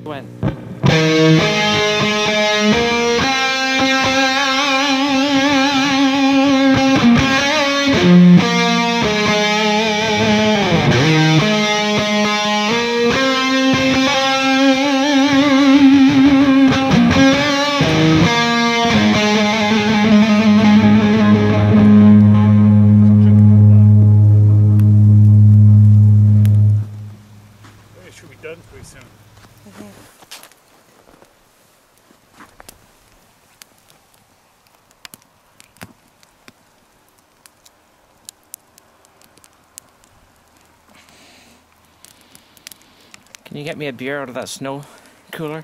When? It should be done pretty soon. Can you get me a beer out of that snow cooler?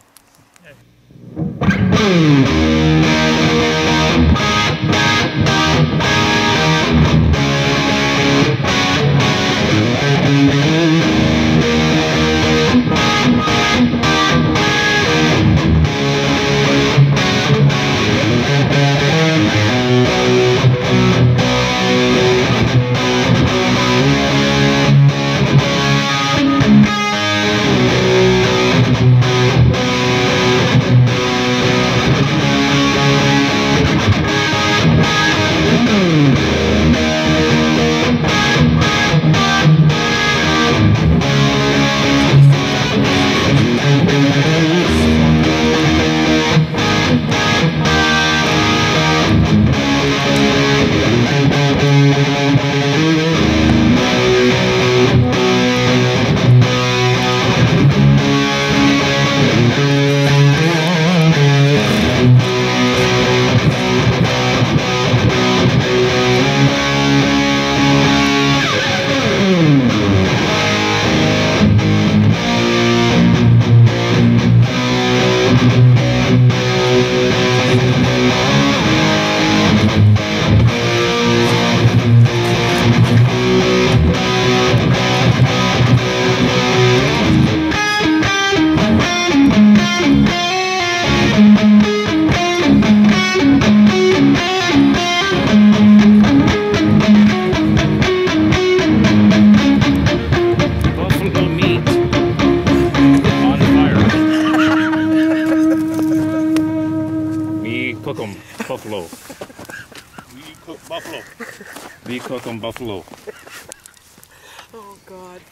Cook 'em buffalo. We cook buffalo. We cook 'em buffalo. Oh God.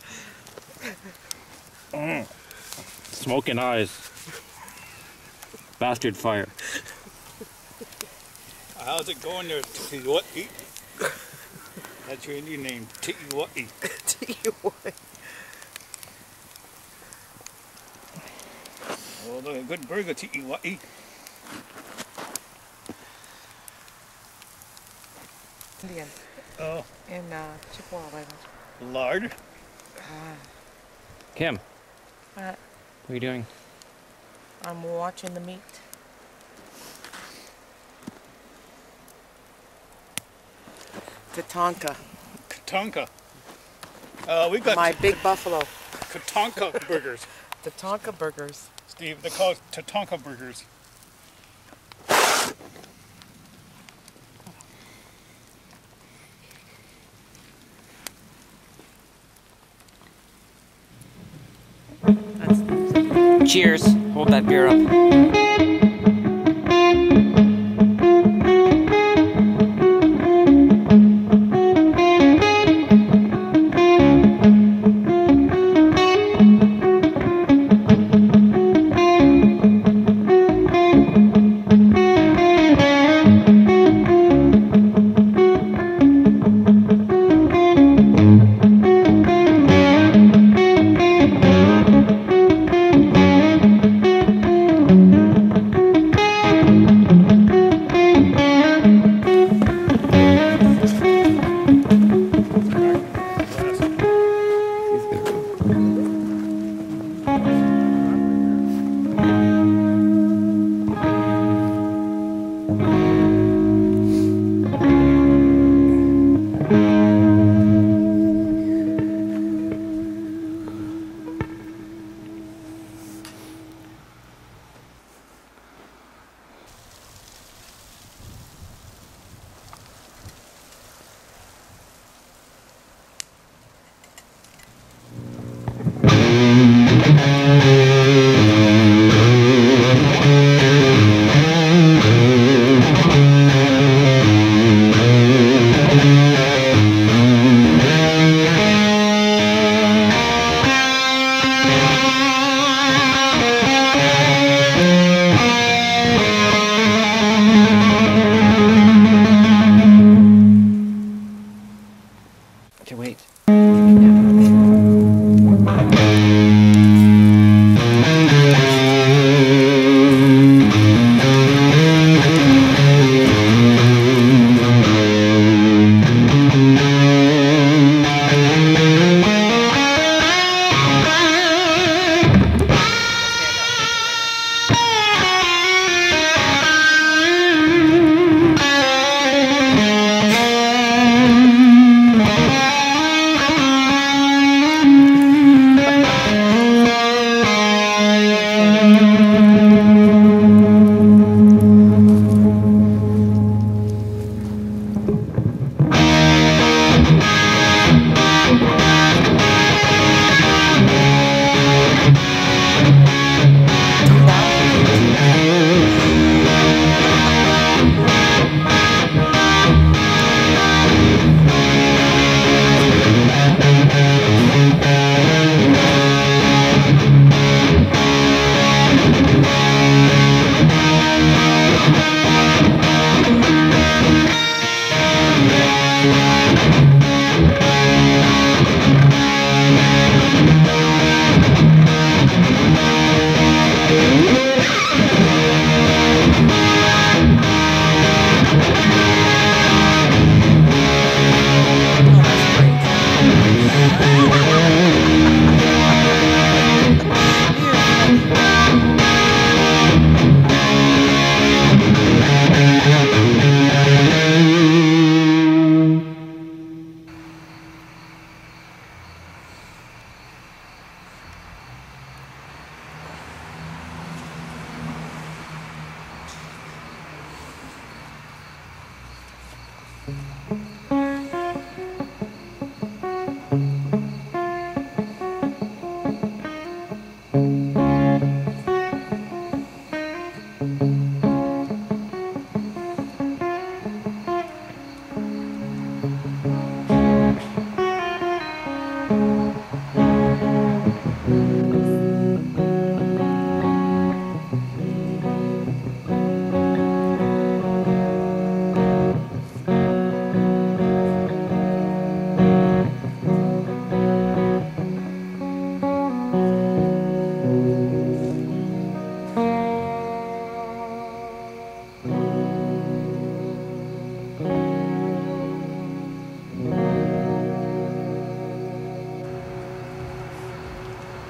Smoking eyes. Bastard fire. How's it going there, Tiiwati? That's your Indian name, Tiiwati. Tiiwati. Oh, look, a good burger, Tiiwati. Indian. Oh. In Chippewa language. Lard. Kim, What? what are you doing? I'm watching the meat. Tatanka. Katonka. We got My big buffalo. Katonka burgers. Tatanka burgers. Steve, they call it Tatonka burgers. Cheers. Hold that beer up.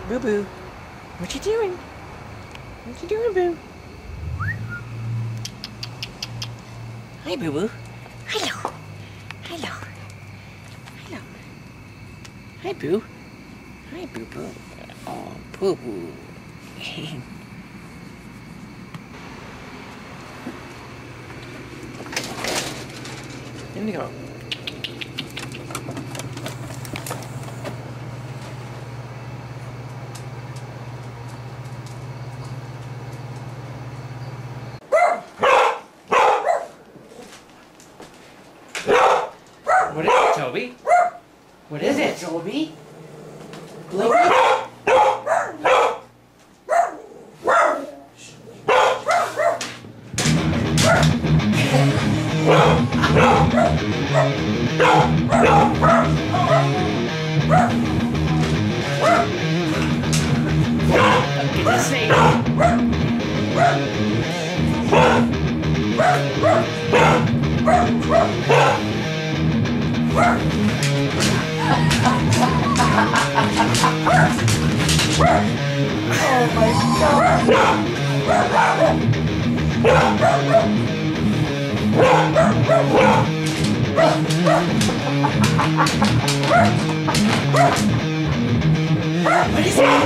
Boo Boo, what you doing? What you doing, Boo? Hi, Boo Boo. Hello. Hello. Hello. Hi, Boo. Hi, Boo Boo. Oh, Boo Boo. Indigo. What is it, Toby? What is it, Toby? Blinky? Get that snake. Oh my What is it?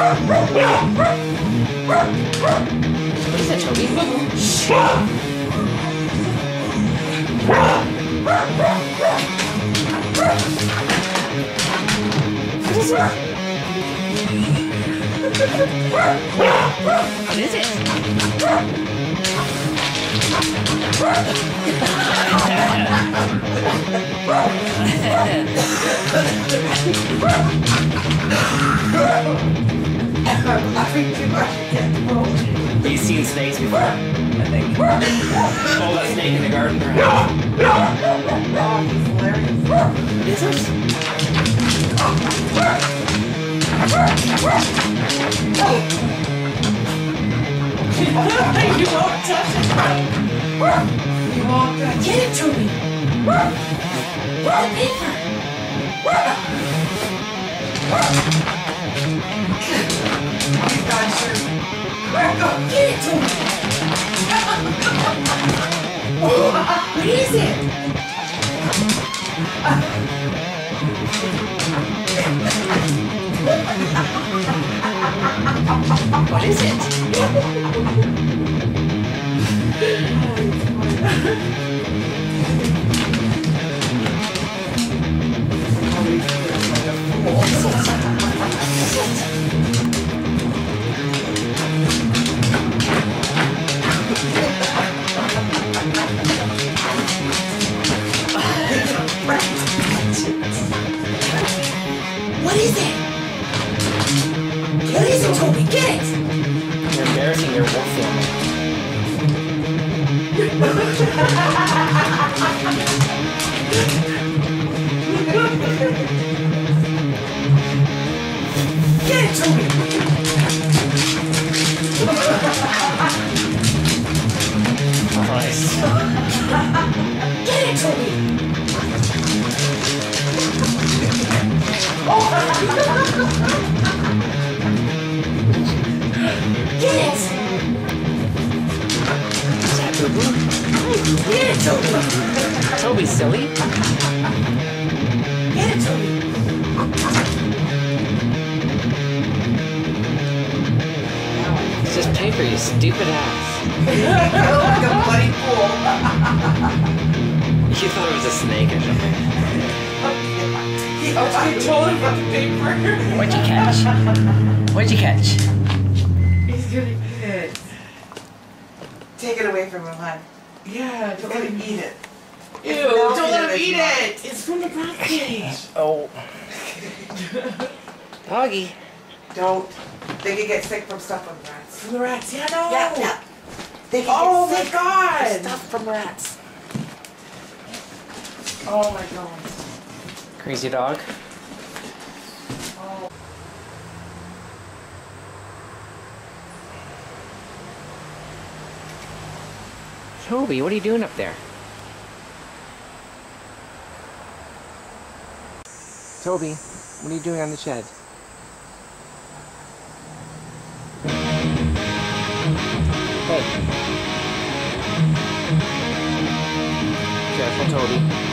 What is it, Toby? What is it? What is it? You've seen snakes before, I think. Oh, that snake in the garden, perhaps. What is it? You won't touch it. You won't touch it. Get it to me! Get the paper! You guys should. Get it to me! What is it? What is it? What is it? What is it, Toby? Get it! You're embarrassing your wolf family. Get it, Toby! Nice. Get it, Toby! Get it! Is that Boo Boo? Get it, Toby! Toby, silly. Get it, Toby! It's just paper, you stupid ass. Like a bloody fool. You thought it was a snake or something. I told him about the paper. What'd you catch? What'd you catch? He's gonna eat it. Take it away from him, hon. Yeah, He's gonna eat it. Ew, No, don't let him he eat doesn't. it. It's from the rat cage. Oh. Doggy. Don't. They can get sick from stuff from rats. From the rats, yeah, no. Yeah. They can Oh get my sick god. from stuff from rats. Oh my god. Crazy dog. Oh. Toby, what are you doing up there? Toby, what are you doing on the shed? Careful, Toby.